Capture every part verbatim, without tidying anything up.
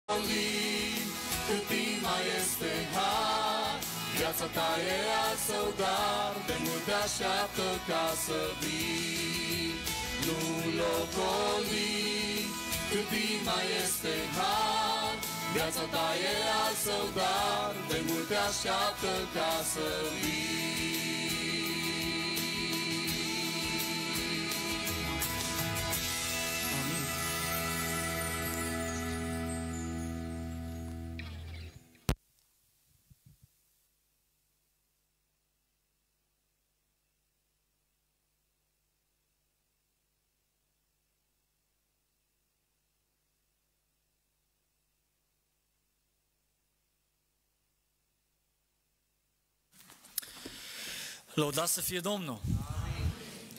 Cât timp mai este har, viața ta e al său dar, de mult te așteaptă ca să vii, nu locoli. Cât timp mai este har, viața ta e al său dar, de mult te așteaptă ca să vii. Lăudat să fie Domnul! Amin.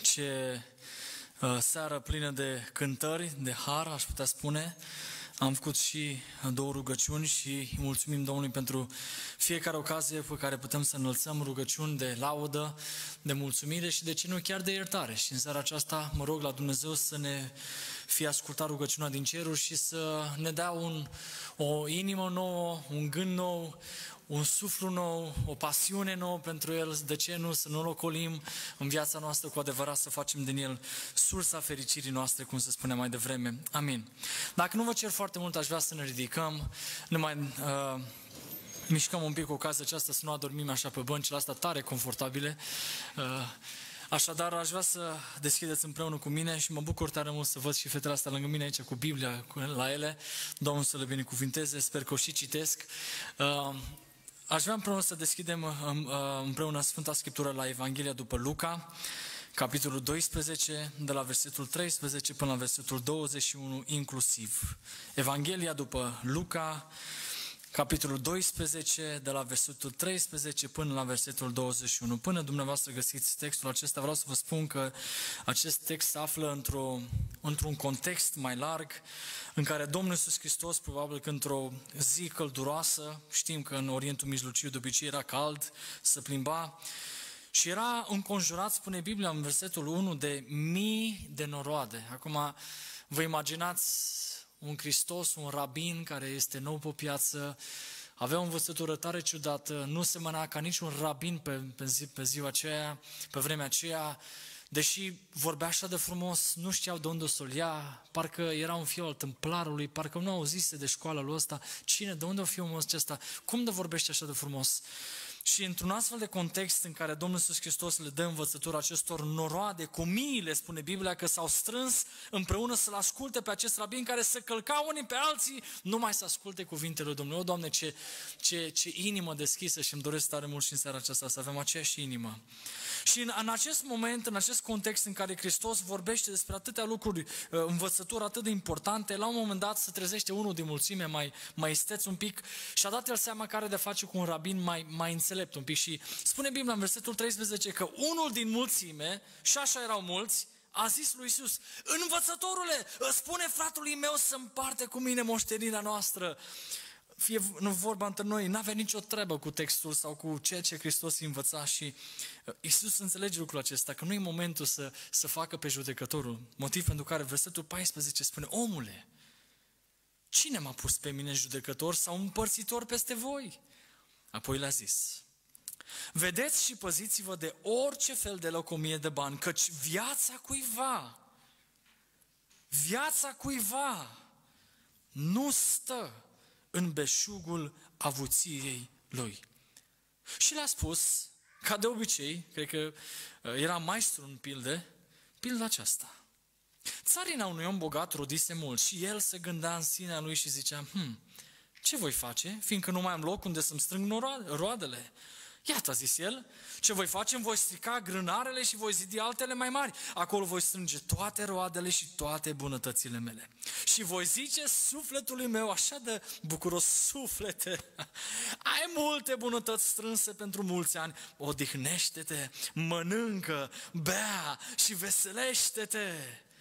Ce uh, seară plină de cântări, de har, aș putea spune. Am făcut și două rugăciuni și mulțumim Domnului pentru fiecare ocazie pe care putem să înălțăm rugăciuni de laudă, de mulțumire și de ce nu chiar de iertare. Și în seara aceasta mă rog la Dumnezeu să ne fie ascultat rugăciunea din ceruri și să ne dea un, o inimă nouă, un gând nou, un suflu nou, o pasiune nouă pentru El, de ce nu să nu locolim în viața noastră cu adevărat, să facem din El sursa fericirii noastre, cum se spune mai devreme. Amin. Dacă nu vă cer foarte mult, aș vrea să ne ridicăm, ne mai uh, mișcăm un pic cu ocazia aceasta, să nu adormim așa pe băncile astea tare confortabile. Uh, Așadar, aș vrea să deschideți împreună cu mine și mă bucur tare mult să văd și fetele astea lângă mine aici cu Biblia la ele. Domnul să le binecuvinteze, sper că o și citesc. Uh, Aș vrea împreună să deschidem împreună Sfânta Scriptură la Evanghelia după Luca, capitolul doisprezece, de la versetul treisprezece până la versetul douăzeci și unu inclusiv. Evanghelia după Luca, capitolul doisprezece, de la versetul treisprezece până la versetul douăzeci și unu. Până dumneavoastră găsiți textul acesta, vreau să vă spun că acest text se află într-o, într-un context mai larg, în care Domnul Iisus Hristos, probabil că într-o zi călduroasă, știm că în Orientul Mijlociu de obicei era cald, se plimba, și era înconjurat, spune Biblia în versetul unu, de mii de noroade. Acum vă imaginați un Hristos, un rabin care este nou pe piață, avea o învățătură tare ciudată, nu semăna ca niciun rabin pe, pe, zi, pe ziua aceea, pe vremea aceea, deși vorbea așa de frumos, nu știau de unde o să-l ia, parcă era un fiu al tâmplarului, parcă nu auzise de școala lui ăsta. Cine, de unde o fi omul acesta? Cum de vorbește așa de frumos? Și într-un astfel de context în care Domnul Iisus Hristos le dă învățătura acestor noroade, cu miile, spune Biblia, că s-au strâns împreună să-l asculte pe acest rabin care se călca unii pe alții, numai să asculte cuvintele lui Domnului. O, Doamne, ce, ce, ce inimă deschisă, și îmi doresc tare mult și în seara aceasta să avem aceeași inimă. Și în, în acest moment, în acest context în care Hristos vorbește despre atâtea lucruri, învățături atât de importante, la un moment dat se trezește unul din mulțime, mai, mai isteț un pic, și a dat el seama că are de face cu un rabin mai, mai înțelept un pic. Și spune Biblia în versetul treisprezece că unul din mulțime, și așa erau mulți, a zis lui Iisus: învățătorule, spune fratului meu să împarte cu mine moștenirea noastră. Fie nu vorba între noi, n-avea nicio treabă cu textul sau cu ceea ce Hristos îi învăța, și Iisus înțelege lucrul acesta, că nu e momentul să, să facă pe judecătorul. Motiv pentru care versetul paisprezece spune: omule, cine m-a pus pe mine judecător sau împărțitor peste voi? Apoi le-a zis: vedeți și păziți-vă de orice fel de lăcomie de bani, căci viața cuiva, viața cuiva nu stă în beșugul avuției lui. Și le-a spus, ca de obicei, cred că era maestru în pilde, pilda aceasta. Țarina unui om bogat rodise mult și el se gândea în sinea lui și zicea: hm, ce voi face, fiindcă nu mai am loc unde să-mi strâng roadele? Iată, a zis el, ce voi face, îmi voi strica grânarele și voi zidi altele mai mari. Acolo voi strânge toate roadele și toate bunătățile mele. Și voi zice sufletului meu, așa de bucuros: suflete, ai multe bunătăți strânse pentru mulți ani, odihnește-te, mănâncă, bea și veselește-te.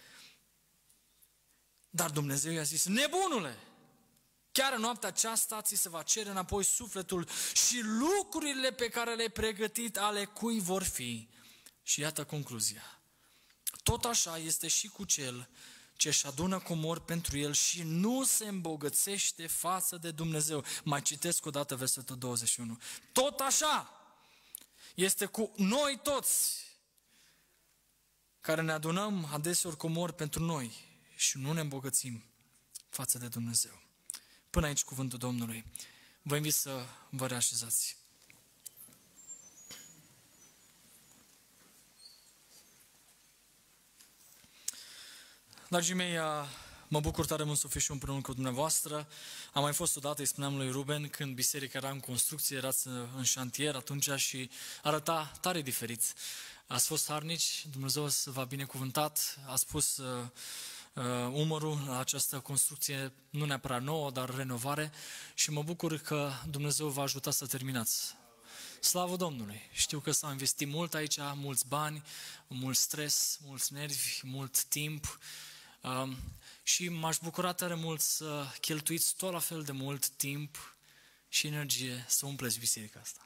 Dar Dumnezeu i-a zis: nebunule, chiar în noaptea aceasta ți se va cere înapoi sufletul și lucrurile pe care le-ai pregătit, ale cui vor fi? Și iată concluzia. Tot așa este și cu cel ci își adună comori pentru el și nu se îmbogățește față de Dumnezeu. Mai citesc o dată versetul douăzeci și unu. Tot așa este cu noi toți, care ne adunăm adeseori comori pentru noi și nu ne îmbogățim față de Dumnezeu. Până aici cuvântul Domnului. Vă invit să vă reașezați. Dragii mei, mă bucur tare mult să fiu și împreună cu dumneavoastră. Am mai fost odată, îi spuneam lui Ruben, când biserica era în construcție, erați în șantier atunci și arăta tare diferit. Ați fost harnici, Dumnezeu să v-a binecuvântat, a spus uh, uh, umărul la această construcție, nu neapărat nouă, dar renovare, și mă bucur că Dumnezeu v-a ajutat să terminați. Slavă Domnului! Știu că s-a investit mult aici, mulți bani, mult stres, mulți nervi, mult timp, um, și m-aș bucura tare mult să cheltuiți tot la fel de mult timp și energie să umpleți biserica asta.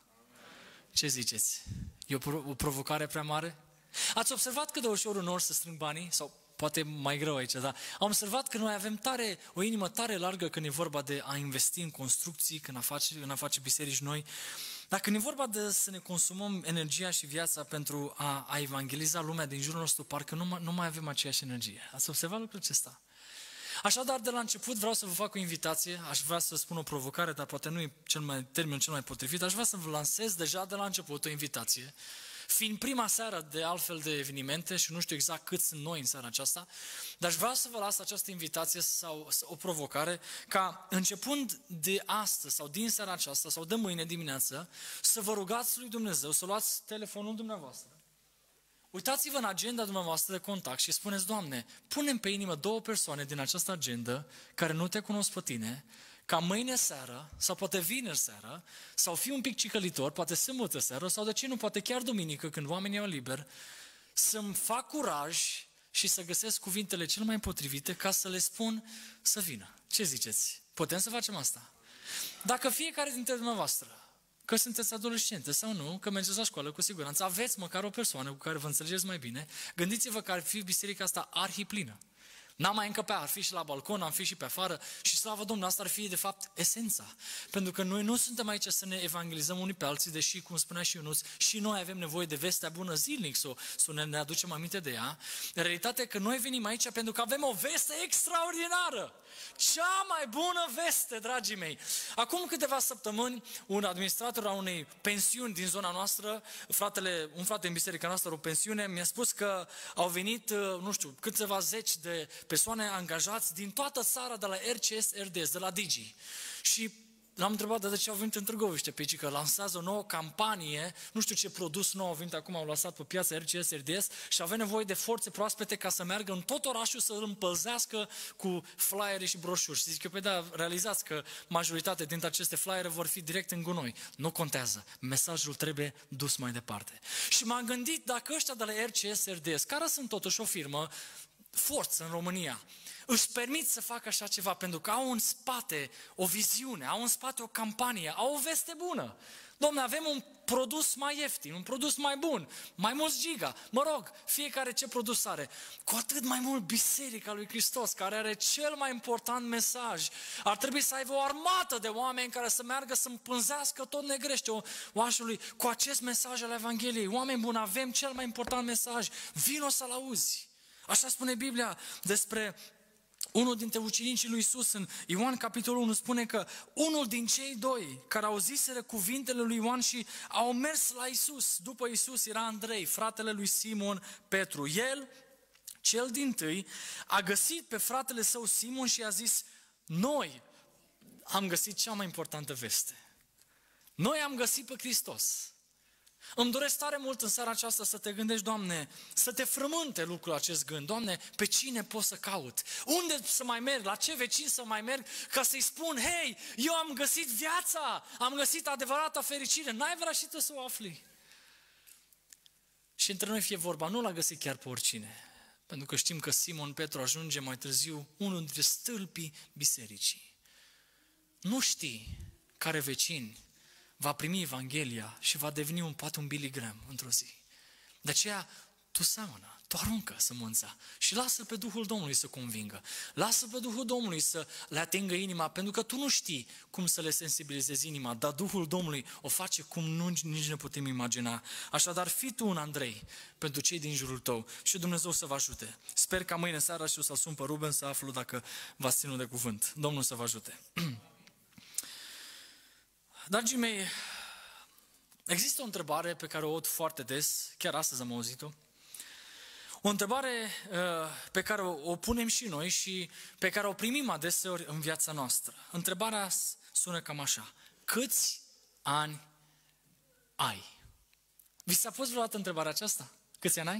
Ce ziceți? E o, o provocare prea mare? Ați observat cât de ușor unor să strâng banii? Sau poate mai greu aici, dar am observat că noi avem tare, o inimă tare largă când e vorba de a investi în construcții, când a face, în a face biserici noi. Dar când e vorba de să ne consumăm energia și viața pentru a, a evangeliza lumea din jurul nostru, parcă nu, nu mai avem aceeași energie. Ați observat lucrul acesta? Așadar, de la început vreau să vă fac o invitație, aș vrea să spun o provocare, dar poate nu e cel mai, termenul cel mai potrivit, aș vrea să vă lansez deja de la început o invitație. Fiind prima seară de altfel de evenimente și nu știu exact cât sunt noi în seara aceasta, dar aș vrea să vă las această invitație sau o provocare ca începând de astăzi sau din seara aceasta sau de mâine dimineață să vă rugați lui Dumnezeu, să luați telefonul dumneavoastră. Uitați-vă în agenda dumneavoastră de contact și spuneți: Doamne, punem pe inimă două persoane din această agendă care nu te cunosc pe tine, ca mâine seară, sau poate vineri seară, sau fi un pic cicălitor, poate sâmbătă seară, sau de ce nu, poate chiar duminică, când oamenii au liber, să-mi fac curaj și să găsesc cuvintele cele mai potrivite ca să le spun să vină. Ce ziceți? Putem să facem asta? Dacă fiecare dintre dumneavoastră, că sunteți adolescente sau nu, că mergeți la școală, cu siguranță, aveți măcar o persoană cu care vă înțelegeți mai bine, gândiți-vă că ar fi biserica asta arhiplină. N-am mai încăpea, ar fi și la balcon, am fi și pe afară și slavă Domnului, asta ar fi de fapt esența. Pentru că noi nu suntem aici să ne evangelizăm unii pe alții, deși, cum spunea și Ionuț, și noi avem nevoie de vestea bună zilnic, să, să ne, ne aducem aminte de ea. Realitatea e că noi venim aici pentru că avem o veste extraordinară. Cea mai bună veste, dragii mei. Acum câteva săptămâni, un administrator a unei pensiuni din zona noastră, fratele, un frate în biserica noastră, o pensiune, mi-a spus că au venit, nu știu, câteva zeci de persoane angajați din toată țara, de la R C S R D S, de la Digi. Și l-am întrebat de ce au venit în Târgoviște, pe că lansează o nouă campanie, nu știu ce produs nou au venit acum, au lăsat pe piață R C S R D S și avea nevoie de forțe proaspete ca să meargă în tot orașul să îl împălzească cu flyere și broșuri. Și zic eu, pe da, realizați că majoritatea dintre aceste flyere vor fi direct în gunoi. Nu contează, mesajul trebuie dus mai departe. Și m-am gândit, dacă ăștia de la R C S R D S, care sunt totuși o firmă forță în România, își permit să facă așa ceva pentru că au în spate o viziune, au în spate o campanie, au o veste bună. Dom'le, avem un produs mai ieftin, un produs mai bun, mai mulți giga, mă rog, fiecare ce produs are. Cu atât mai mult Biserica lui Hristos, care are cel mai important mesaj. Ar trebui să aibă o armată de oameni care să meargă să împânzească tot negrește oașului cu acest mesaj al Evangheliei. Oameni buni, avem cel mai important mesaj, vino să-l auzi. Așa spune Biblia despre unul dintre ucenicii lui Iisus în Ioan capitolul unu, spune că unul din cei doi care auziseră cuvintele lui Ioan și au mers la Iisus, după Iisus era Andrei, fratele lui Simon Petru. El, cel dintâi, a găsit pe fratele său Simon și a zis: noi am găsit cea mai importantă veste. Noi am găsit pe Hristos. Îmi doresc tare mult în seara aceasta să te gândești, Doamne, să te frământe lucrul acest gând. Doamne, pe cine pot să caut? Unde să mai merg? La ce vecin să mai merg? Ca să-i spun: hei, eu am găsit viața, am găsit adevărata fericire. N-ai vrea și tu să o afli? Și între noi fie vorba, nu l-a găsit chiar pe oricine. Pentru că știm că Simon Petru ajunge mai târziu unul dintre stâlpii bisericii. Nu știi care vecin va primi Evanghelia și va deveni un, poate un Billy Graham într-o zi. De aceea, tu seamănă, tu aruncă sămânța și lasă pe Duhul Domnului să convingă. Lasă pe Duhul Domnului să le atingă inima, pentru că tu nu știi cum să le sensibilizezi inima, dar Duhul Domnului o face cum nu, nici ne putem imagina. Așadar, fii tu un Andrei pentru cei din jurul tău și Dumnezeu să vă ajute. Sper ca mâine seara și o să-l sun pe Ruben să aflu dacă v-ați ținut de cuvânt. Domnul să vă ajute. Dragii mei, există o întrebare pe care o aud foarte des, chiar astăzi am auzit-o. O întrebare uh, pe care o, o punem și noi și pe care o primim adeseori în viața noastră. Întrebarea sună cam așa. Câți ani ai? Vi s-a pus vreodată întrebarea aceasta? Câți ani ai?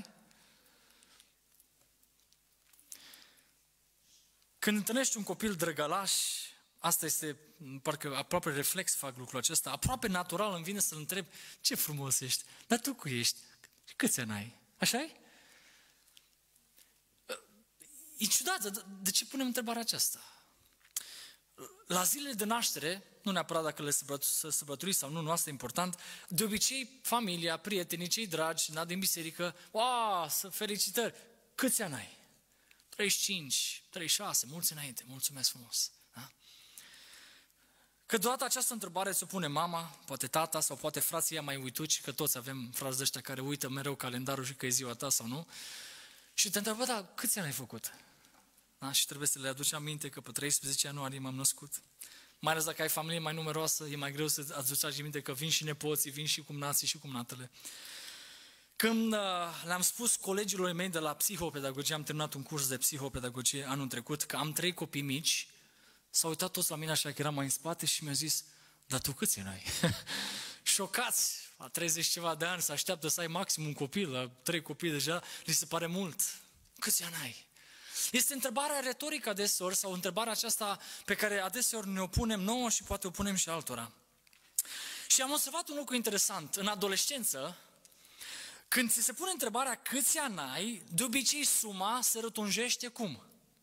Când întâlnești un copil drăgălaș, asta este, parcă aproape reflex fac lucrul acesta, aproape natural îmi vine să-l întreb, ce frumos ești, dar tu cu ești, câți ani ai? Așa-i? E ciudat, de, de ce punem întrebarea aceasta? La zilele de naștere, nu neapărat dacă le sărbătoriți sau nu, nu asta e important, de obicei familia, prietenii, cei dragi, na, din biserică, wow, să felicitări, câți ani ai? treizeci și cinci, treizeci și șase, mulți înainte, mulțumesc frumos. Da? Câteodată această întrebare ți-o pune mama, poate tata sau poate frații ea mai uituci, că toți avem frați de ăștia care uită mereu calendarul și că e ziua ta sau nu. Și te întreabă, da, câți ani ai făcut? Da? Și trebuie să le aduci aminte că pe treisprezece ianuarie m-am născut. Mai ales dacă ai familie mai numeroasă, e mai greu să aduci aminte că vin și nepoții, vin și cumnații și cumnatele. Când uh, le-am spus colegilor mei de la psihopedagogie, am terminat un curs de psihopedagogie anul trecut, că am trei copii mici, s-au uitat toți la mine așa că eram mai în spate și mi-a zis, dar tu câți ani ai? Șocați, la treizeci ceva de ani, se așteaptă să ai maxim un copil, la trei copii deja, li se pare mult. Câți ani ai? Este întrebarea retorică adeseori sau întrebarea aceasta pe care adeseori ne o punem nouă și poate o punem și altora. Și am observat un lucru interesant. În adolescență, când ți se pune întrebarea câți ani ai, de obicei suma se rotunjește cum?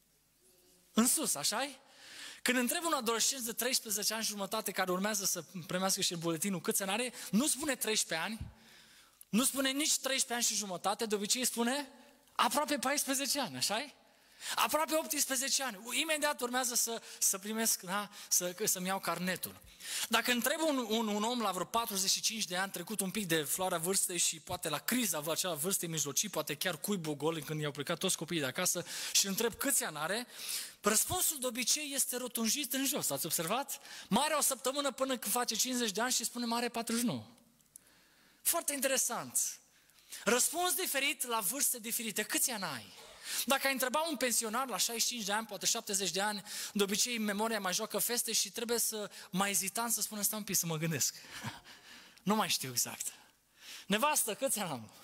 În sus, așa-i? Când întreb un adolescent de treisprezece ani și jumătate care urmează să primească și buletinul câți ani are, nu spune treisprezece ani, nu spune nici treisprezece ani și jumătate, de obicei spune aproape paisprezece ani, așa-i? Aproape optsprezece ani. Imediat urmează să, să primesc, da, să, să-mi iau carnetul. Dacă întreb un, un, un om la vreo patruzeci și cinci de ani, trecut un pic de floarea vârstei și poate la criza acea vârstei mijlocii, poate chiar cuibul gol când i-au plecat toți copiii de acasă și întreb câți ani are, răspunsul de obicei este rotunjit în jos. Ați observat? Mai are o săptămână până când face cincizeci de ani și spune mai are patruzeci și nouă. Foarte interesant. Răspuns diferit la vârste diferite. Câți ani ai? Dacă ai întreba un pensionar la șaizeci și cinci de ani, poate șaptezeci de ani, de obicei memoria mai joacă feste și trebuie să mai ezitam să spună stai un pic să mă gândesc. Nu mai știu exact. Nevastă, câți ani am?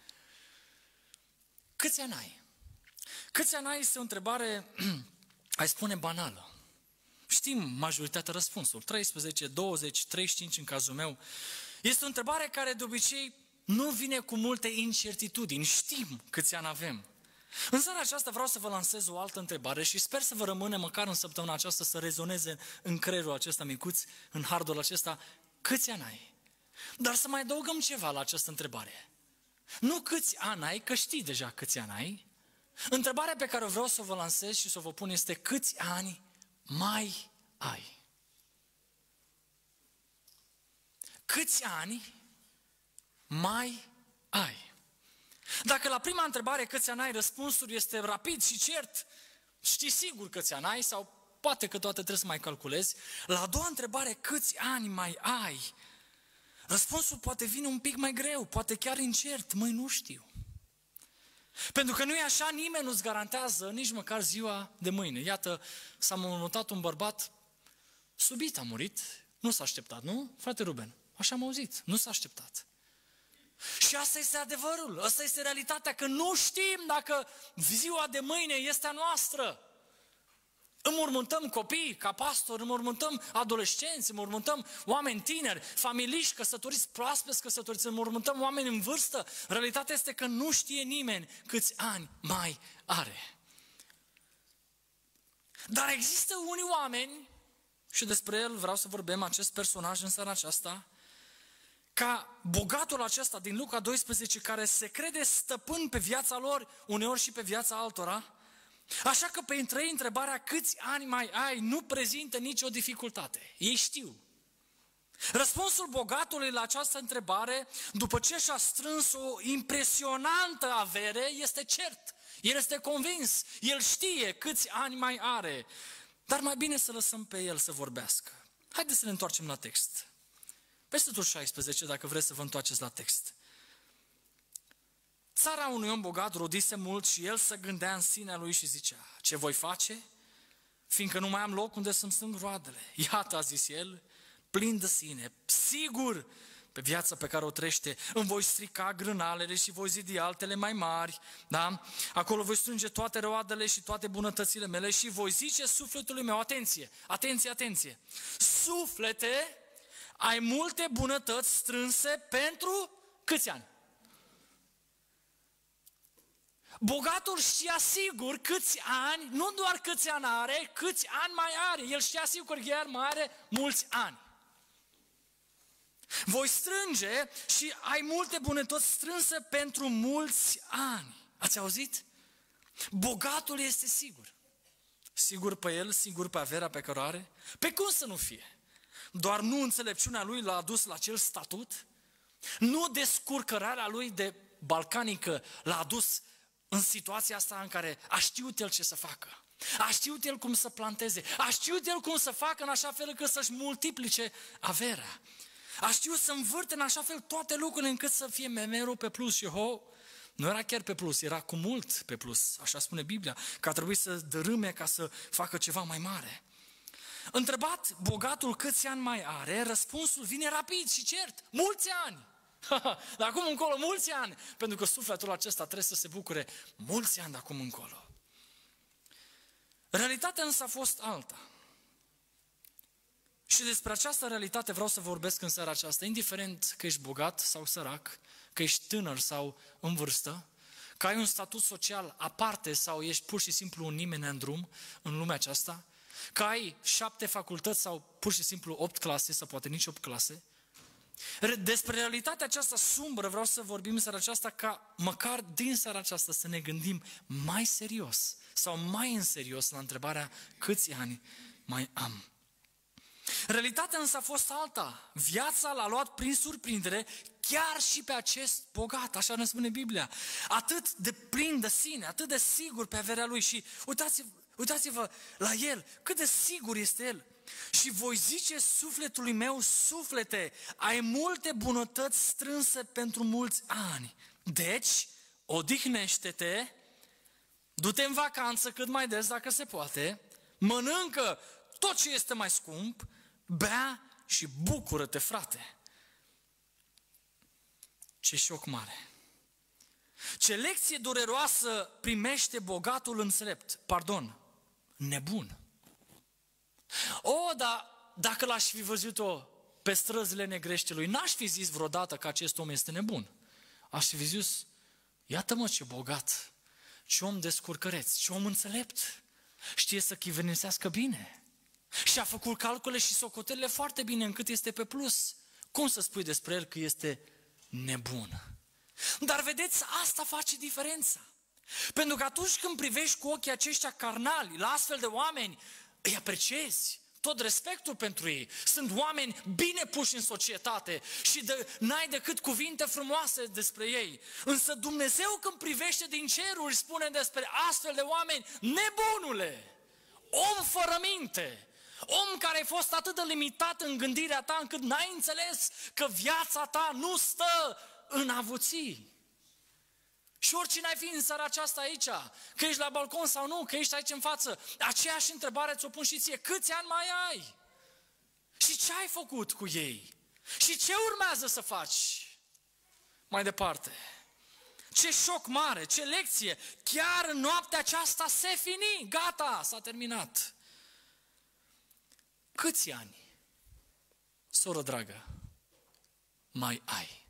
Câți ani ai? Câți ani ai este o întrebare, ai spune banală. Știm majoritatea răspunsului, treisprezece, douăzeci, treizeci și cinci în cazul meu. Este o întrebare care de obicei nu vine cu multe incertitudini, știm câți ani avem. În seara aceasta vreau să vă lansez o altă întrebare și sper să vă rămâne măcar în săptămâna aceasta să rezoneze în creierul acesta micuț, în hardul acesta, câți ani ai? Dar să mai adăugăm ceva la această întrebare. Nu câți ani ai, că știi deja câți ani ai. Întrebarea pe care vreau să vă lansez și să vă pun este câți ani mai ai? Câți ani mai ai? Dacă la prima întrebare câți ani ai, răspunsul este rapid și cert, știi sigur câți ani ai sau poate că toate trebuie să mai calculezi. La a doua întrebare, câți ani mai ai, răspunsul poate vine un pic mai greu, poate chiar incert, măi nu știu. Pentru că nu e așa, nimeni nu-ți garantează nici măcar ziua de mâine. Iată, s-a înmormântat un bărbat, subit a murit, nu s-a așteptat, nu? Frate Ruben, așa am auzit, nu s-a așteptat. Și asta este adevărul, asta este realitatea, că nu știm dacă ziua de mâine este a noastră. Înmormântăm copii ca pastor, înmormântăm adolescenți, înmormântăm oameni tineri, familiști, căsătoriți, proaspeți căsătoriți, înmormântăm oameni în vârstă. Realitatea este că nu știe nimeni câți ani mai are. Dar există unii oameni, și despre el vreau să vorbim, acest personaj în seara aceasta, ca bogatul acesta din Luca doisprezece, care se crede stăpân pe viața lor, uneori și pe viața altora, așa că pentru ei întrebarea câți ani mai ai nu prezintă nicio dificultate. Ei știu. Răspunsul bogatului la această întrebare, după ce și-a strâns o impresionantă avere, este cert. El este convins, el știe câți ani mai are, dar mai bine să lăsăm pe el să vorbească. Haideți să ne întoarcem la text. Versetul șaisprezece, dacă vreți să vă întoarceți la text. Țara unui om bogat rodise mult și el se gândea în sinea lui și zicea, ce voi face? Fiindcă nu mai am loc unde să-mi strâng roadele. Iată, a zis el, plin de sine, sigur, pe viața pe care o trăiește, îmi voi strica grânalele și voi zidi altele mai mari, da? Acolo voi strânge toate roadele și toate bunătățile mele și voi zice sufletului meu, atenție, atenție, atenție, suflete, ai multe bunătăți strânse pentru câți ani? Bogatul știa sigur câți ani, nu doar câți ani are, câți ani mai are, el știa sigur că el mai are mulți ani. Voi strânge și ai multe bunătăți strânse pentru mulți ani. Ați auzit? Bogatul este sigur. Sigur pe el, sigur pe averea pe care o are. Pe cum să nu fie? Doar nu înțelepciunea lui l-a adus la acel statut? Nu descurcărarea lui de balcanică l-a adus în situația asta în care a știut el ce să facă. A știut el cum să planteze. A știut el cum să facă în așa fel încât să-și multiplice averea. A știut să învârte în așa fel toate lucrurile încât să fie mereu pe plus și ho, nu era chiar pe plus, era cu mult pe plus, așa spune Biblia, că a trebuit să dărâme ca să facă ceva mai mare. Întrebat bogatul câți ani mai are, răspunsul vine rapid și cert, mulți ani. De acum încolo, mulți ani, pentru că sufletul acesta trebuie să se bucure mulți ani de acum încolo. Realitatea însă a fost alta. Și despre această realitate vreau să vorbesc în seara aceasta, indiferent că ești bogat sau sărac, că ești tânăr sau în vârstă, că ai un statut social aparte sau ești pur și simplu un nimeni în drum în lumea aceasta, că ai șapte facultăți sau pur și simplu opt clase sau poate nici opt clase. Despre realitatea aceasta sumbră vreau să vorbim în seara aceasta ca măcar din seara aceasta să ne gândim mai serios sau mai în serios la întrebarea câți ani mai am. Realitatea însă a fost alta. Viața l-a luat prin surprindere chiar și pe acest bogat, așa ne spune Biblia. Atât de plin de sine, atât de sigur pe averea lui și uitați-vă, uitați-vă la el, cât de sigur este el. Și voi zice sufletului meu, suflete, ai multe bunătăți strânse pentru mulți ani. Deci, odihnește-te, du-te în vacanță cât mai des dacă se poate, mănâncă tot ce este mai scump, bea și bucură-te, frate. Ce șoc mare! Ce lecție dureroasă primește bogatul înțelept, pardon, nebun. O, dar dacă l-aș fi văzut-o pe străzile Negreștelui, n-aș fi zis vreodată că acest om este nebun. Aș fi zis, iată-mă ce bogat, ce om descurcăreț, ce om înțelept, știe să chivenisească bine. Și a făcut calcule și socotelile foarte bine încât este pe plus. Cum să spui despre el că este nebun? Dar vedeți, asta face diferența. Pentru că atunci când privești cu ochii aceștia carnali la astfel de oameni, îi apreciezi, tot respectul pentru ei. Sunt oameni bine puși în societate și de, n-ai decât cuvinte frumoase despre ei. Însă Dumnezeu când privește din ceruri spune despre astfel de oameni, nebunule, om fără minte, om care ai fost atât de limitat în gândirea ta încât n-ai înțeles că viața ta nu stă în avuții. Și oricine ai fi în seara aceasta aici, că ești la balcon sau nu, că ești aici în față, aceeași întrebare ți-o pun și ție, câți ani mai ai? Și ce ai făcut cu ei? Și ce urmează să faci? Mai departe. Ce șoc mare, ce lecție! Chiar în noaptea aceasta se fini, gata, s-a terminat. Câți ani, soră dragă, mai ai?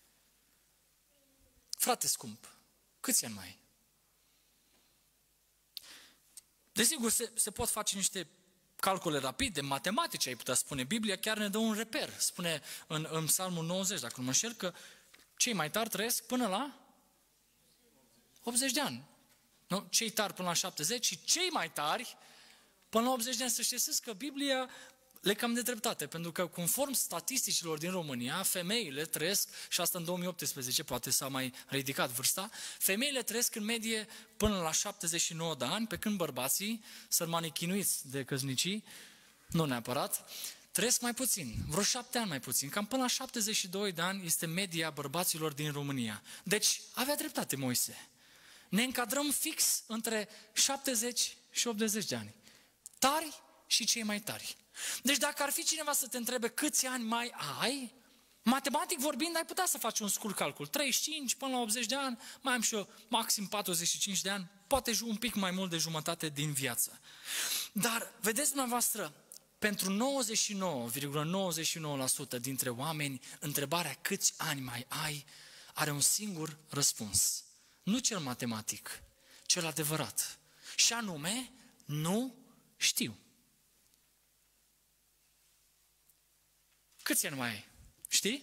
Frate scump, câți ani mai ai? Desigur, se, se pot face niște calcule rapide, matematice, ai putea spune. Biblia chiar ne dă un reper. Spune în, în Psalmul nouăzeci, dacă nu mă înșel, că cei mai tari trăiesc până la optzeci de ani. Nu? Cei tari până la șaptezeci și cei mai tari până la optzeci de ani. Să știți că Biblia le cam de dreptate, pentru că conform statisticilor din România, femeile trăiesc, și asta în două mii optsprezece, poate s-a mai ridicat vârsta, femeile trăiesc în medie până la șaptezeci și nouă de ani, pe când bărbații, sărmanii chinuiți de căsnicii, nu neapărat, trăiesc mai puțin, vreo șapte ani mai puțin, cam până la șaptezeci și doi de ani este media bărbaților din România. Deci, avea dreptate Moise. Ne încadrăm fix între șaptezeci și optzeci de ani. Tari și cei mai tari. Deci dacă ar fi cineva să te întrebe câți ani mai ai, matematic vorbind, ai putea să faci un scurt calcul. treizeci și cinci până la optzeci de ani, mai am și eu maxim patruzeci și cinci de ani, poate un pic mai mult de jumătate din viață. Dar, vedeți dumneavoastră, pentru nouăzeci și nouă virgulă nouăzeci și nouă la sută dintre oameni, întrebarea câți ani mai ai are un singur răspuns. Nu cel matematic, cel adevărat. Și anume, nu știu. Câți ani mai ai? Știi?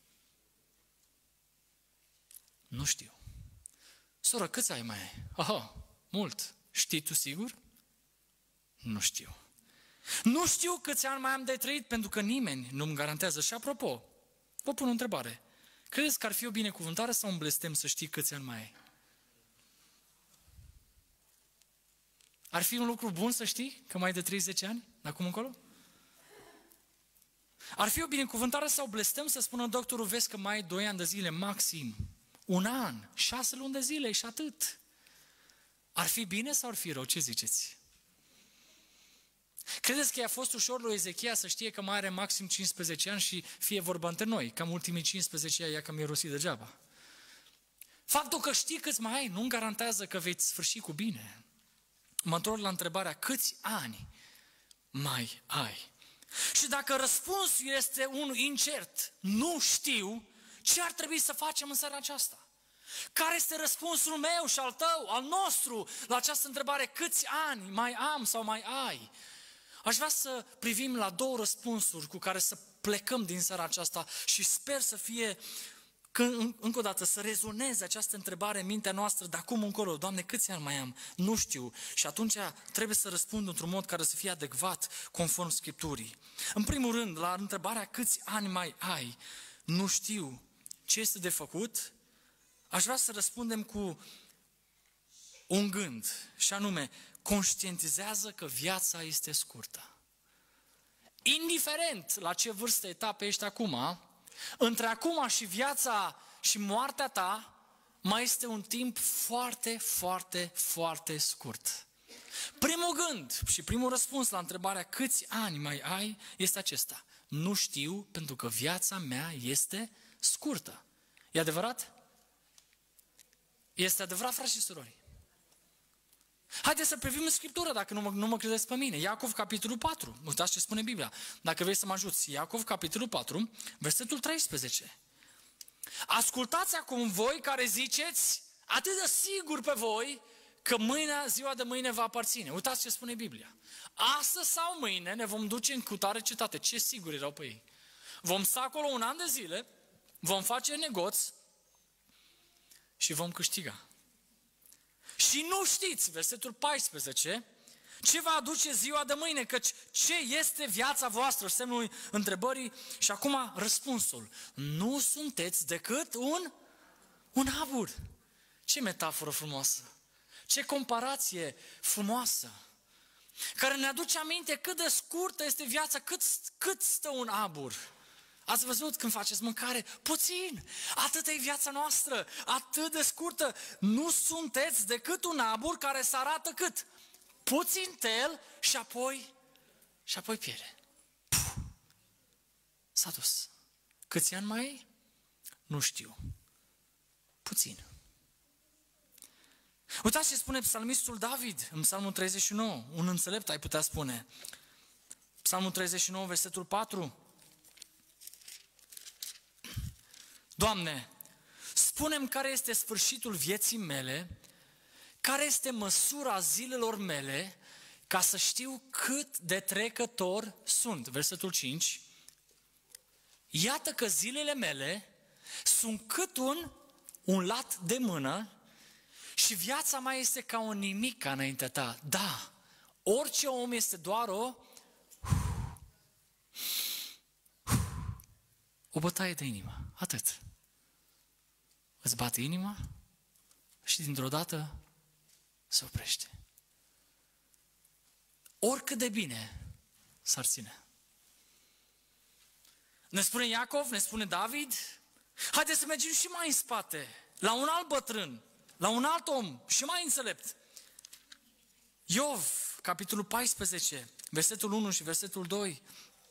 Nu știu. Soră, câți ai mai ai? Aha, mult. Știi tu sigur? Nu știu. Nu știu câți ani mai am de trăit, pentru că nimeni nu-mi garantează. Și apropo, vă pun o întrebare. Credeți că ar fi o binecuvântare sau un blestem să știi câți ani mai ai? Ar fi un lucru bun să știi că mai ai de treizeci ani, de acum încolo? Ar fi o binecuvântare sau blestem să spună doctorul, vezi că mai ai doi ani de zile maxim, un an, șase luni de zile și atât. Ar fi bine sau ar fi rău? Ce ziceți? Credeți că i-a fost ușor lui Ezechia să știe că mai are maxim cincisprezece ani și fie vorba între noi, cam ultimii cincisprezece ani, ea că mi-a rosit degeaba. Faptul că știi câți mai ai nu garantează că vei sfârși cu bine. Mă întorc la întrebarea, câți ani mai ai? Și dacă răspunsul este unul incert, nu știu, ce ar trebui să facem în seara aceasta? Care este răspunsul meu și al tău, al nostru, la această întrebare, câți ani mai am sau mai ai? Aș vrea să privim la două răspunsuri cu care să plecăm din seara aceasta și sper să fie, când, încă o dată, să rezoneze această întrebare în mintea noastră de acum încolo. Doamne, câți ani mai am? Nu știu. Și atunci trebuie să răspund într-un mod care să fie adecvat conform Scripturii. În primul rând, la întrebarea câți ani mai ai, nu știu ce este de făcut, aș vrea să răspundem cu un gând, și anume, conștientizează că viața este scurtă. Indiferent la ce vârstă, etapă ești acum, între acum și viața și moartea ta, mai este un timp foarte, foarte, foarte scurt. Primul gând și primul răspuns la întrebarea câți ani mai ai este acesta. Nu știu, pentru că viața mea este scurtă. E adevărat? Este adevărat, frați și surori? Haideți să privim în Scriptură, dacă nu mă, nu mă credeți pe mine. Iacov, capitolul patru. Uitați ce spune Biblia. Dacă vrei să mă ajuți. Iacov, capitolul patru, versetul treisprezece. Ascultați acum voi care ziceți atât de sigur pe voi că mâinea, ziua de mâine va aparține. Uitați ce spune Biblia. Astăzi sau mâine ne vom duce în cutare cetate. Ce sigur erau pe ei. Vom sta acolo un an de zile, vom face negoți și vom câștiga. Și nu știți, versetul paisprezece, ce va aduce ziua de mâine, căci ce este viața voastră, semnul întrebării, și acum răspunsul. Nu sunteți decât un, un abur. Ce metaforă frumoasă, ce comparație frumoasă, care ne aduce aminte cât de scurtă este viața, cât, cât stă un abur. Ați văzut când faceți mâncare? Puțin. Atât e viața noastră, atât de scurtă. Nu sunteți decât un abur care se arată cât? Puțin tel și apoi, și apoi pierde. Puh. S-a dus. Câți ani mai ai? Nu știu. Puțin. Uitați ce spune psalmistul David în Psalmul treizeci și nouă. Un înțelept ai putea spune. Psalmul treizeci și nouă, versetul patru. Doamne, spune-mi care este sfârșitul vieții mele, care este măsura zilelor mele, ca să știu cât de trecător sunt. Versetul cinci. Iată că zilele mele sunt cât un, un lat de mână și viața mea este ca o nimica înaintea ta. Da, orice om este doar o o bătaie de inimă. Atât. Îți bate inima și dintr-o dată se oprește. Oricât de bine s-ar ține. Ne spune Iacov, ne spune David, haideți să mergem și mai în spate, la un alt bătrân, la un alt om și mai înțelept. Iov, capitolul paisprezece, versetul unu și versetul doi.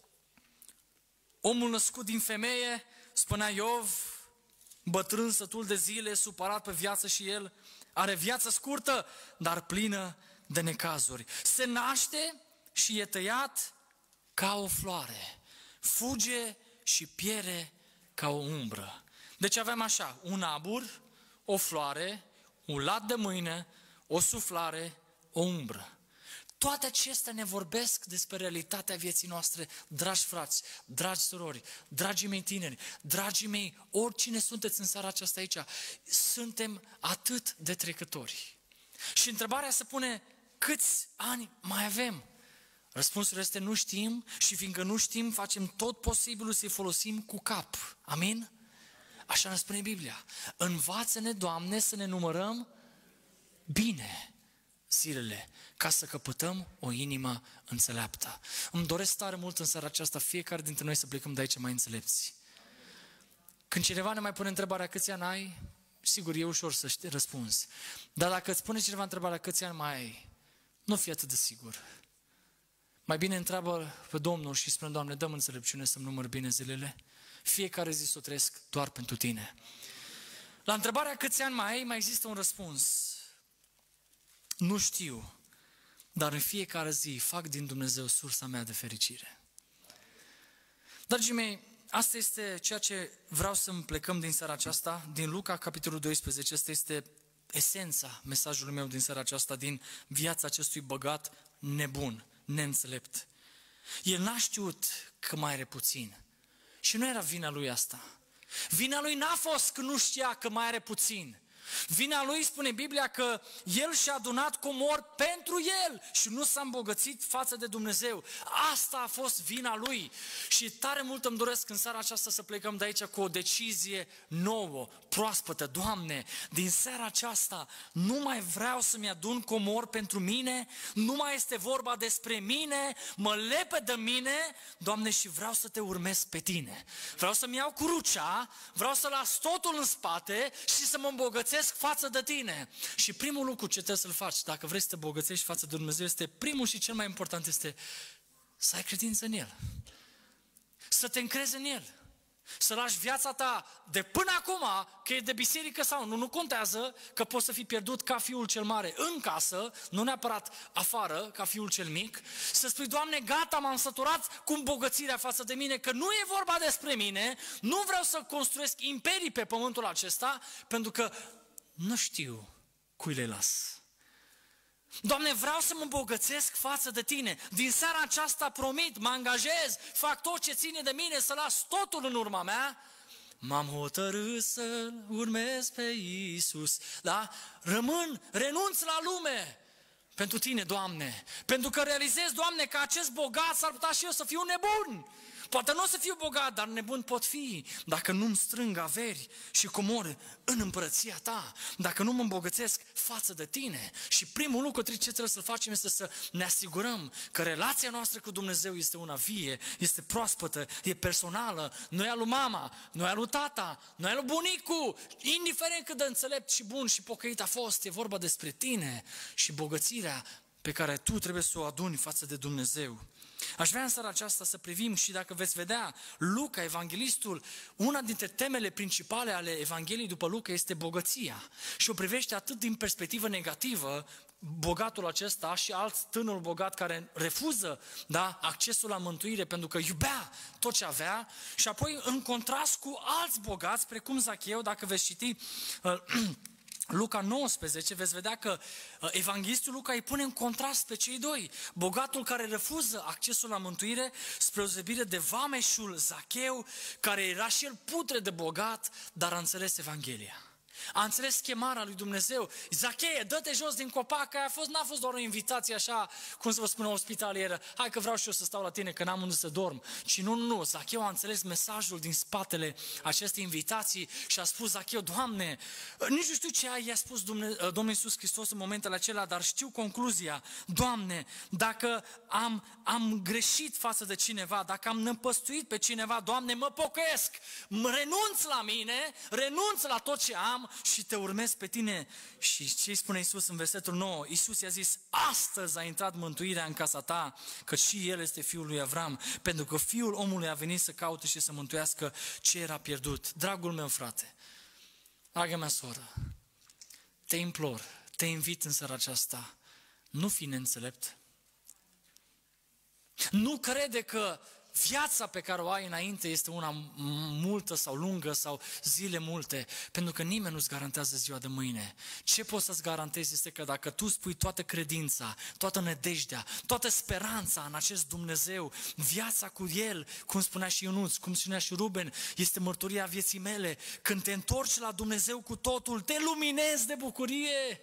Omul născut din femeie, spunea Iov, bătrân sătul de zile, supărat pe viață și el, are viață scurtă, dar plină de necazuri. Se naște și e tăiat ca o floare, fuge și piere ca o umbră. Deci avem așa, un abur, o floare, un lat de mâine, o suflare, o umbră. Toate acestea ne vorbesc despre realitatea vieții noastre, dragi frați, dragi surori, dragii mei tineri, dragii mei, oricine sunteți în seara aceasta aici, suntem atât de trecători. Și întrebarea se pune, câți ani mai avem? Răspunsul este nu știm și fiindcă nu știm, facem tot posibilul să-i folosim cu cap. Amin? Așa ne spune Biblia. Învață-ne, Doamne, să ne numărăm bine zilele, ca să căpătăm o inimă înțeleaptă. Îmi doresc tare mult în seara aceasta fiecare dintre noi să plecăm de aici mai înțelepți. Când cineva ne mai pune întrebarea câți ani ai, sigur e ușor să știi răspuns. Dar dacă îți pune cineva întrebarea câți ani mai ai, nu fi atât de sigur. Mai bine întreabă pe Domnul și spune, Doamne, dă-mi înțelepciune să-mi număr bine zilele. Fiecare zi să o trăiesc doar pentru Tine. La întrebarea câți ani mai ai, mai există un răspuns. Nu știu, dar în fiecare zi fac din Dumnezeu sursa mea de fericire. Dragii mei, asta este ceea ce vreau să plecăm din seara aceasta, din Luca, capitolul doisprezece. Asta este esența mesajului meu din seara aceasta, din viața acestui băgat nebun, neînțelept. El n-a știut că mai are puțin. Și nu era vina lui asta. Vina lui n-a fost că nu știa că mai are puțin. Vina lui, spune Biblia, că el și-a adunat comori pentru el și nu s-a îmbogățit față de Dumnezeu. Asta a fost vina lui. Și tare mult îmi doresc în seara aceasta să plecăm de aici cu o decizie nouă, proaspătă. Doamne, din seara aceasta nu mai vreau să-mi adun comori pentru mine, nu mai este vorba despre mine, mă lepe de mine, Doamne, și vreau să Te urmez pe Tine. Vreau să-mi iau crucea, vreau să las totul în spate și să mă îmbogățesc față de Tine. Și primul lucru ce trebuie să-l faci, dacă vrei să te bogățești față de Dumnezeu, este primul și cel mai important este să ai credință în El. Să te încrezi în El. Să lași viața ta de până acum, că e de biserică sau nu, nu contează, că poți să fii pierdut ca fiul cel mare în casă, nu neapărat afară, ca fiul cel mic, să spui, Doamne, gata, m-am săturat cu îmbogățirea față de mine, că nu e vorba despre mine, nu vreau să construiesc imperii pe pământul acesta, pentru că nu știu cui le las. Doamne, vreau să mă îmbogățesc față de Tine. Din seara aceasta promit, mă angajez, fac tot ce ține de mine, să las totul în urma mea. M-am hotărât să urmez pe Iisus. Da? Rămân, renunț la lume pentru Tine, Doamne. Pentru că realizez, Doamne, că acest bogat s-ar putea și eu să fiu nebun. Poate nu o să fiu bogat, dar nebun pot fi dacă nu-mi strâng averi și comori în împărăția Ta, dacă nu mă îmbogățesc față de Tine. Și primul lucru ce trebuie să facem este să ne asigurăm că relația noastră cu Dumnezeu este una vie, este proaspătă, e personală, nu e a lui mama, nu e a lui tata, nu e a lui bunicul, indiferent cât de înțelept și bun și pocăit a fost, e vorba despre Tine și bogățirea pe care tu trebuie să o aduni față de Dumnezeu. Aș vrea în seara aceasta să privim și dacă veți vedea, Luca, evanghelistul, una dintre temele principale ale Evangheliei după Luca este bogăția. Și o privește atât din perspectivă negativă, bogatul acesta și alt tânăr bogat care refuză, da, accesul la mântuire pentru că iubea tot ce avea, și apoi în contrast cu alți bogați, precum Zacheu, dacă veți citi uh, Luca nouăsprezece, veți vedea că evanghelistul Luca îi pune în contrast pe cei doi. Bogatul care refuză accesul la mântuire, spre deosebire de vameșul Zacheu, care era și el putre de bogat, dar a înțeles Evanghelia. A înțeles chemarea lui Dumnezeu. Zacheie, dă-te jos din copac, că a fost, n-a fost doar o invitație așa, cum să vă spun, o ospitalieră. Hai că vreau și eu să stau la tine, că n-am unde să dorm. Ci nu, nu, nu. Zacheu a înțeles mesajul din spatele acestei invitații și a spus, Zacheu, Doamne, nici nu știu ce i-a spus Domnul Iisus Hristos în momentele acelea, dar știu concluzia. Doamne, dacă am, am greșit față de cineva, dacă am năpăstuit pe cineva, Doamne, mă pocăiesc, mă renunț la mine, renunț la tot ce am și te urmez pe tine. Și ce spune Iisus în versetul nouă? Iisus i-a zis, astăzi a intrat mântuirea în casa ta, că și El este Fiul lui Avram, pentru că Fiul omului a venit să caute și să mântuiască ce era pierdut. Dragul meu frate, dragă mea soră, te implor, te invit în seara aceasta, nu fi neînțelept. Nu crede că viața pe care o ai înainte este una multă sau lungă sau zile multe, pentru că nimeni nu-ți garantează ziua de mâine. Ce poți să-ți garantezi este că dacă tu spui toată credința, toată nădejdea, toată speranța în acest Dumnezeu, viața cu El, cum spunea și Ionuț, cum spunea și Ruben, este mărturia vieții mele. Când te întorci la Dumnezeu cu totul, te luminezi de bucurie.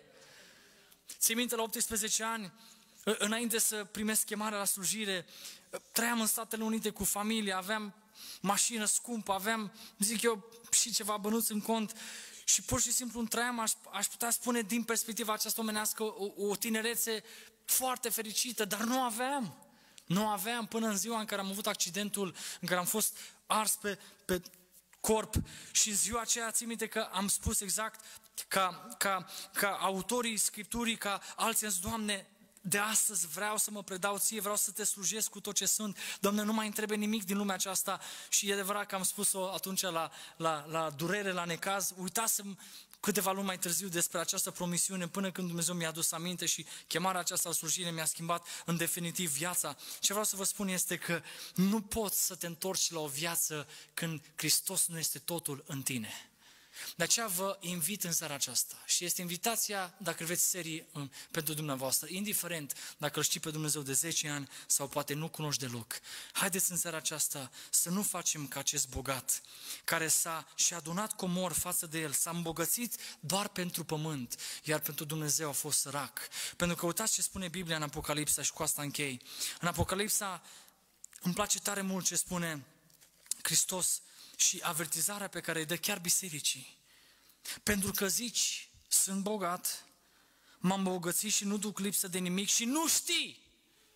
Ții minte, la optsprezece ani, înainte să primesc chemarea la slujire, trăiam în Statele Unite cu familie, aveam mașină scumpă, aveam, zic eu, și ceva bănuți în cont și pur și simplu îmi trăiam, aș, aș putea spune din perspectiva aceasta omenească, o, o tinerețe foarte fericită, dar nu aveam. Nu aveam până în ziua în care am avut accidentul, în care am fost ars pe, pe corp și în ziua aceea țin minte că am spus exact ca, ca, ca autorii Scripturii, ca alții, îți, Doamne, de astăzi vreau să mă predau ție, vreau să te slujesc cu tot ce sunt. Doamne, nu mai întrebe nimic din lumea aceasta. Și e adevărat că am spus-o atunci la, la, la durere, la necaz. Uitasem câteva luni mai târziu despre această promisiune, până când Dumnezeu mi-a adus aminte și chemarea aceasta la slujire mi-a schimbat în definitiv viața. Ce vreau să vă spun este că nu poți să te întorci la o viață când Hristos nu este totul în tine. De aceea vă invit în seara aceasta și este invitația, dacă vreți, serii pentru dumneavoastră, indiferent dacă îl știi pe Dumnezeu de zece ani sau poate nu cunoști deloc. Haideți în seara aceasta să nu facem ca acest bogat care s-a și-a adunat comor față de el, s-a îmbogățit doar pentru pământ, iar pentru Dumnezeu a fost sărac. Pentru că uitați ce spune Biblia în Apocalipsa și cu asta închei. În Apocalipsa îmi place tare mult ce spune Hristos și avertizarea pe care îi dă chiar bisericii. Pentru că zici, sunt bogat, m-am bogățit și nu duc lipsă de nimic și nu știi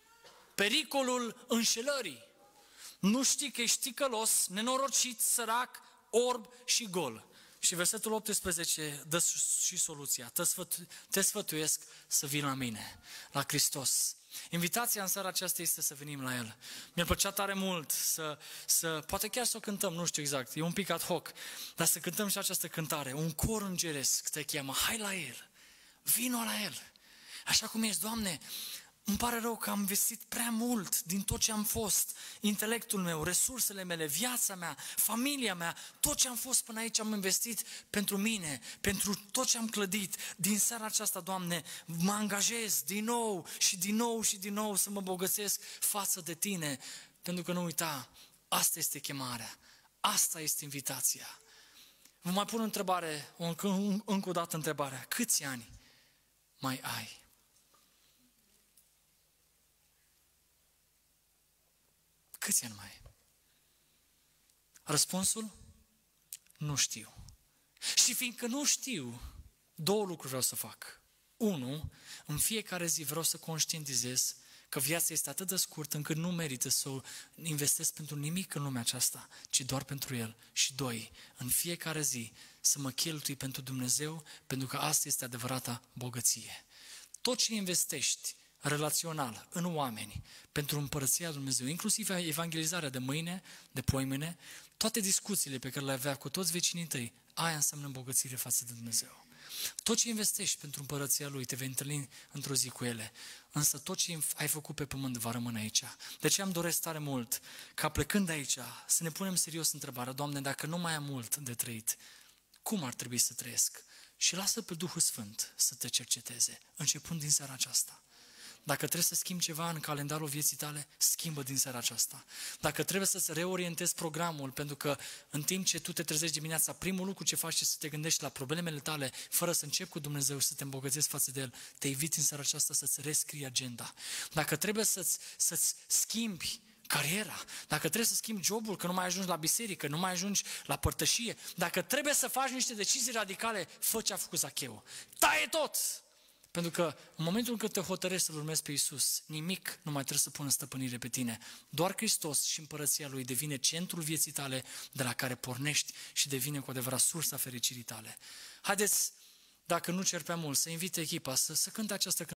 pericolul înșelării. Nu știi că ești ticălos, nenorocit, sărac, orb și gol. Și versetul optsprezece dă și soluția. Te, sfătu- te sfătuiesc să vii la mine, la Hristos. Invitația în seara aceasta este să venim la El. Mi-ar plăcea tare mult să, să, poate chiar să o cântăm, nu știu exact, e un pic ad hoc, dar să cântăm și această cântare. Un cor îngeresc te cheamă, hai la El, vino la El. Așa cum ești, Doamne, îmi pare rău că am investit prea mult din tot ce am fost, intelectul meu, resursele mele, viața mea, familia mea, tot ce am fost până aici am investit pentru mine, pentru tot ce am clădit. Din seara aceasta, Doamne, mă angajez din nou și din nou și din nou să mă bogățesc față de Tine, pentru că nu uita, asta este chemarea, asta este invitația. Vă mai pun o întrebare, încă, încă o dată întrebarea, câți ani mai ai? Câți ani mai ai? Răspunsul? Nu știu. Și fiindcă nu știu, două lucruri vreau să fac. Unu, în fiecare zi vreau să conștientizez că viața este atât de scurtă încât nu merită să o investesc pentru nimic în lumea aceasta, ci doar pentru El. Și doi, în fiecare zi să mă cheltui pentru Dumnezeu, pentru că asta este adevărata bogăție. Tot ce investești relațional, în oameni, pentru împărăția lui Dumnezeu, inclusiv evangelizarea de mâine, de poimâine, toate discuțiile pe care le avea cu toți vecinii tăi, aia înseamnă îmbogățire față de Dumnezeu. Tot ce investești pentru împărăția Lui, te vei întâlni într-o zi cu ele, însă tot ce ai făcut pe pământ va rămâne aici. De ce îmi doresc tare mult ca plecând de aici să ne punem serios întrebarea, Doamne, dacă nu mai am mult de trăit, cum ar trebui să trăiesc? și lasă pe Duhul Sfânt să te cerceteze, începând din seara aceasta. Dacă trebuie să schimbi ceva în calendarul vieții tale, schimbă din seara aceasta. Dacă trebuie să-ți reorientezi programul, pentru că în timp ce tu te trezești dimineața, primul lucru ce faci este să te gândești la problemele tale, fără să începi cu Dumnezeu și să te îmbogățești față de El, te invit în seara aceasta să-ți rescrii agenda. Dacă trebuie să-ți, să-ți schimbi cariera, dacă trebuie să schimbi jobul, că nu mai ajungi la biserică, nu mai ajungi la părtășie, dacă trebuie să faci niște decizii radicale, fă ce a făcut Zacheu. Taie tot! Pentru că în momentul în care te hotărăști să-L urmezi pe Iisus, nimic nu mai trebuie să pună stăpânire pe tine. Doar Hristos și împărăția Lui devine centrul vieții tale de la care pornești și devine cu adevărat sursa fericirii tale. Haideți, dacă nu cer prea mult, să invite echipa să, să cânte această cântare.